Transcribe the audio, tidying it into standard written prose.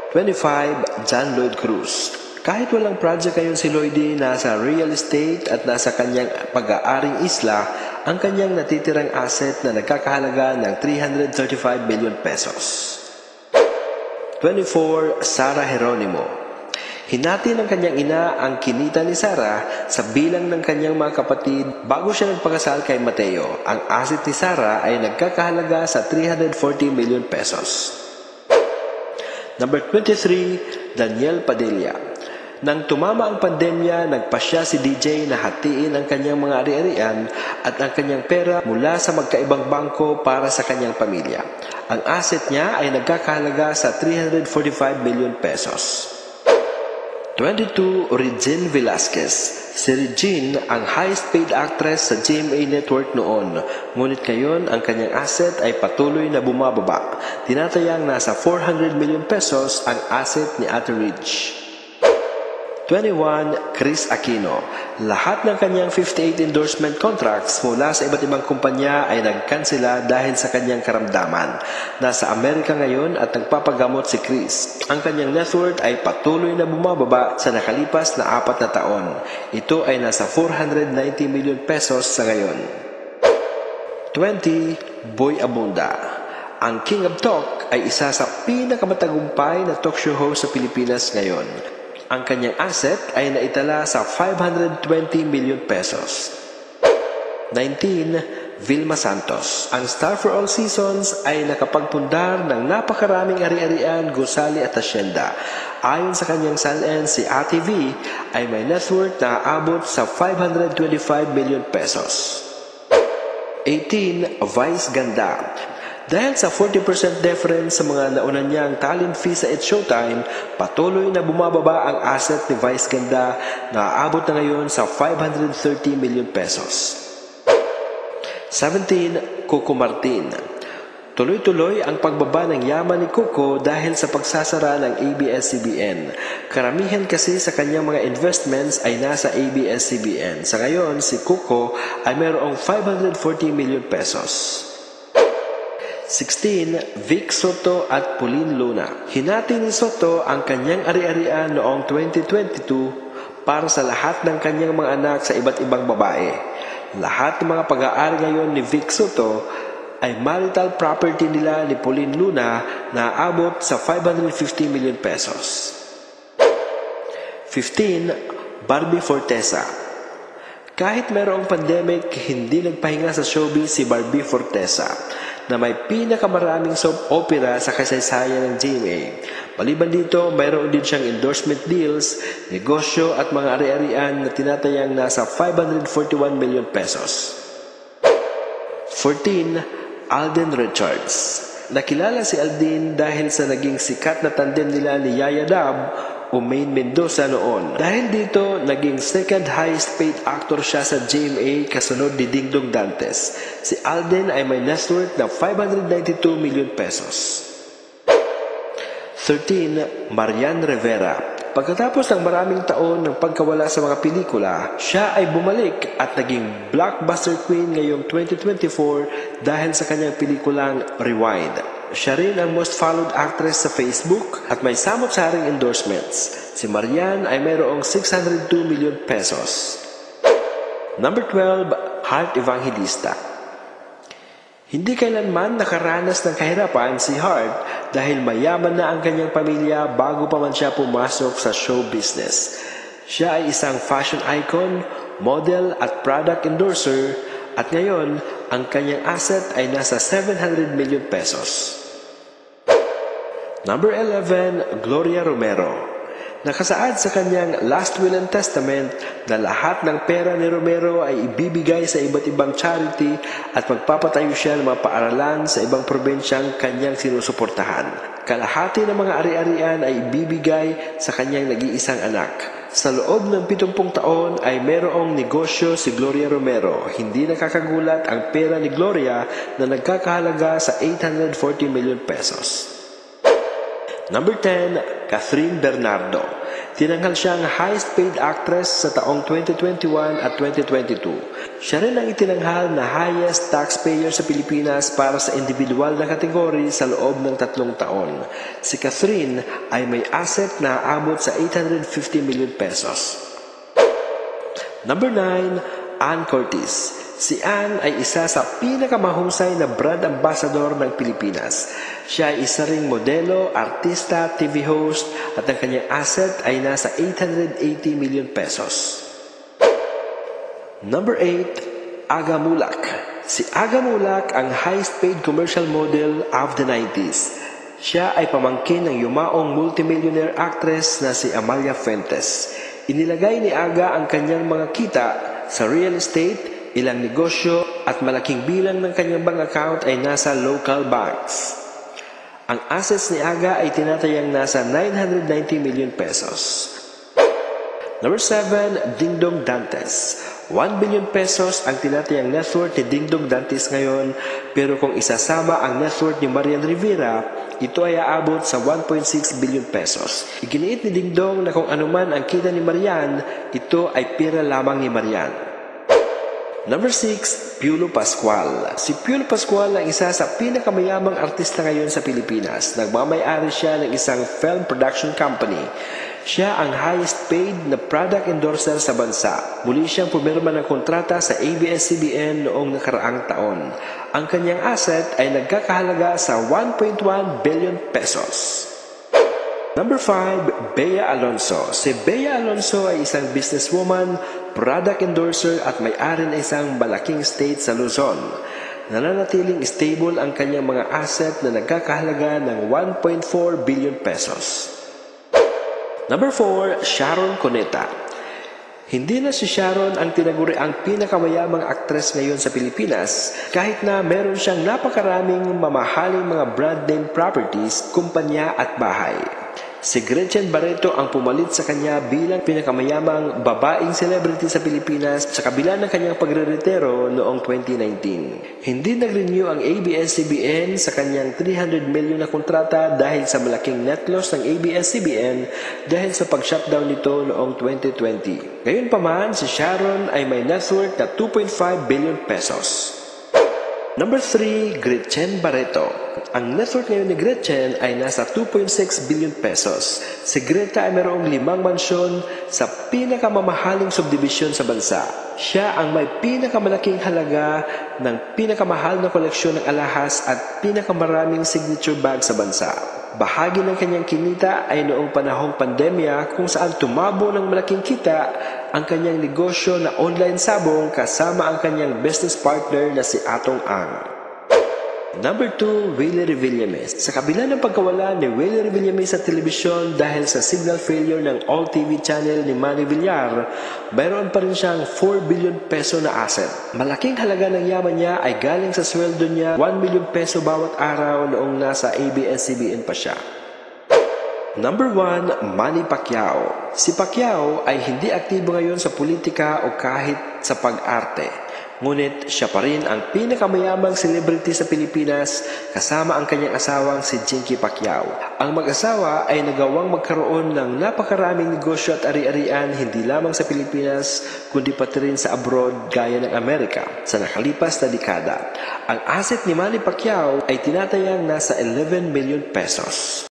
25. John Lloyd Cruz. Kahit walang project ngayon si Lloydie, nasa real estate at nasa kanyang pag-aaring isla, ang kanyang natitirang asset na nagkakahalaga ng 335 billion pesos. 24. Sarah Geronimo. Hinati ng kanyang ina ang kinita ni Sarah sa bilang ng kanyang mga kapatid bago siya nagpakasal kay Mateo. Ang asset ni Sarah ay nagkakahalaga sa 340 million pesos. Number 23, Daniel Padilla. Nang tumama ang pandemya, nagpasya si DJ na hatiin ang kanyang mga ari-arian at ang kanyang pera mula sa magkaibang bangko para sa kanyang pamilya. Ang asset niya ay nagkakahalaga sa 345 million pesos. 22. Regine Velasquez. Si Regine ang highest paid actress sa GMA Network noon. Ngunit ngayon, ang kanyang asset ay patuloy na bumababa. Tinatayang nasa 400 million pesos ang asset ni Ate Ridge. 21. Chris Aquino. Lahat ng kanyang 58 endorsement contracts mula sa iba't ibang kumpanya ay nagkansela dahil sa kanyang karamdaman. Nasa Amerika ngayon at nagpapagamot si Chris. Ang kanyang net worth ay patuloy na bumababa sa nakalipas na 4 na taon. Ito ay nasa 490 million pesos sa ngayon. 20. Boy Abunda. Ang King of Talk ay isa sa pinakamatagumpay na talk show host sa Pilipinas ngayon. Ang kanyang asset ay naitala sa 520 million pesos. 19. Vilma Santos. Ang star for all seasons ay nakapagpundar ng napakaraming ari-arian, gusali at asyenda. Ayon sa kanyang salin, si Ate V ay may net worth na aabot sa 525 million pesos. 18. Vice Ganda. Dahil sa 40% difference sa mga naunan niyang talent fee sa It's Showtime, patuloy na bumababa ang asset ni Vice Ganda na aabot na ngayon sa 530 million pesos. 17. Coco Martin. Tuloy-tuloy ang pagbaba ng yaman ni Coco dahil sa pagsasara ng ABS-CBN. Karamihan kasi sa kanyang mga investments ay nasa ABS-CBN. Sa ngayon, si Coco ay mayroong 540 million pesos. 16. Vic Soto at Pauline Luna. Hinati ni Soto ang kanyang ari-arian noong 2022 para sa lahat ng kanyang mga anak sa iba't ibang babae. Lahat ng mga pag-aari ngayon ni Vic Soto ay marital property nila ni Pauline Luna na aabot sa 550 million pesos. 15. Barbie Fortesa. Kahit mayroong pandemic, hindi nagpahinga sa showbiz si Barbie Fortesa na may pinakamaraming soap opera sa kasaysayan ng GMA. Maliban dito, mayroon din siyang endorsement deals, negosyo at mga ari-arian na tinatayang nasa 541 million pesos. 14. Alden Richards. Nakilala si Alden dahil sa naging sikat na tandem nila ni Yaya Dab o Maine Mendoza noon. Dahil dito, naging second highest paid actor siya sa GMA kasunod ni Dingdong Dantes. Si Alden ay may net worth na 592 million pesos. 13. Marian Rivera. Pagkatapos ng maraming taon ng pagkawala sa mga pelikula, siya ay bumalik at naging blockbuster queen ngayong 2024 dahil sa kanyang pelikulang Rewind. Siya rin ang most followed actress sa Facebook at may samot-saring endorsements. Si Marian ay mayroong 602 million pesos. Number 12. Heart Evangelista. Hindi kailanman nakaranas ng kahirapan si Hart dahil mayaman na ang kanyang pamilya bago pa man siya pumasok sa show business. Siya ay isang fashion icon, model at product endorser at ngayon ang kanyang asset ay nasa 700 million pesos. Number 11. Gloria Romero. Nakasaad sa kanyang Last Will and Testament na lahat ng pera ni Romero ay ibibigay sa iba't ibang charity at magpapatayo siya ng mga paaralan sa ibang probinsyang kanyang sinusuportahan. Kalahati ng mga ari-arian ay ibibigay sa kanyang nag-iisang anak. Sa loob ng 70 taon ay mayroong negosyo si Gloria Romero. Hindi nakakagulat ang pera ni Gloria na nagkakahalaga sa 840 million pesos. Number 10. Catherine Bernardo. Tinanghal siyang highest paid actress sa taong 2021 at 2022. Siya rin ang itinanghal na highest taxpayer sa Pilipinas para sa individual na kategory sa loob ng 3 taon. Si Catherine ay may asset na aabot sa 850 million pesos. Number 9, Ann Curtis. Si Ann ay isa sa pinakamahusay na brand ambassador ng Pilipinas. Siya ay isa ring modelo, artista, TV host at ang kanyang asset ay nasa 880 million pesos. Number 8, Aga Mulak. Si Aga Mulak ang highest paid commercial model of the 90s. Siya ay pamangkin ng yumaong multimillionaire actress na si Amalia Fuentes. Inilagay ni Aga ang kanyang mga kita sa real estate, ilang negosyo at malaking bilang ng kanyang bank account ay nasa local banks. Ang assets ni Aga ay tinatayang nasa 990 million pesos. Number 7, Dingdong Dantes. 1 billion pesos ang tinatayang net worth ni Dingdong Dantes ngayon, pero kung isasama ang net worth ni Marian Rivera, ito ay aabot sa 1.6 billion pesos. Iginiit ni Dingdong na kung anuman ang kita ni Marian, ito ay pera lamang ni Marian. Number 6, Piolo Pascual. Si Piolo Pascual ang isa sa pinakamayamang artista ngayon sa Pilipinas. Nagmamay-ari siya ng isang film production company. Siya ang highest paid na product endorser sa bansa. Muli siyang pumirma ng kontrata sa ABS-CBN noong nakaraang taon. Ang kanyang asset ay nagkakahalaga sa 1.1 billion pesos. Number 5, Bea Alonso. Si Bea Alonso ay isang businesswoman, product endorser at may-ari ng isang malaking estate sa Luzon. Nananatiling stable ang kanyang mga asset na nagkakahalaga ng 1.4 billion pesos. Number 4, Sharon Cuneta. Hindi na si Sharon ang tinaguri ang pinakamayamang aktres ngayon sa Pilipinas kahit na meron siyang napakaraming mamahaling mga brand name properties, kumpanya at bahay. Si Gretchen Barreto ang pumalit sa kanya bilang pinakamayamang babaeng celebrity sa Pilipinas sa kabila ng kanyang pagre-retiro noong 2019. Hindi nag-renew ang ABS-CBN sa kanyang 300 million na kontrata dahil sa malaking net loss ng ABS-CBN dahil sa pag-shutdown nito noong 2020. Gayunpaman, si Sharon ay may net worth na 2.5 billion pesos. Number 3, Gretchen Barreto. Ang net worth ngayon ni Gretchen ay nasa 2.6 billion pesos. Si Greta ay mayroong 5 mansyon sa pinakamamahaling subdivision sa bansa. Siya ang may pinakamalaking halaga ng pinakamahal na koleksyon ng alahas at pinakamaraming signature bag sa bansa. Bahagi ng kanyang kinita ay noong panahong pandemya kung saan tumabo ng malaking kita ang kanyang negosyo na online sabong kasama ang kanyang business partner na si Atong Ang. Number 2, Willie Revillames. Sa kabila ng pagkawala ni Willie Revillames sa telebisyon dahil sa signal failure ng All TV channel ni Manny Villar, mayroon pa rin siyang 4 billion peso na asset. Malaking halaga ng yaman niya ay galing sa sweldo niya 1 million peso bawat araw noong nasa ABS-CBN pa siya. Number 1, Manny Pacquiao. Si Pacquiao ay hindi aktibo ngayon sa politika o kahit sa pag-arte. Ngunit siya pa rin ang pinakamayamang celebrity sa Pilipinas kasama ang kanyang asawang si Jinky Pacquiao. Ang mag-asawa ay nagawang magkaroon ng napakaraming negosyo at ari-arian hindi lamang sa Pilipinas kundi pati rin sa abroad gaya ng Amerika sa nakalipas na dekada. Ang asset ni Manny Pacquiao ay tinatayang nasa 11 million pesos.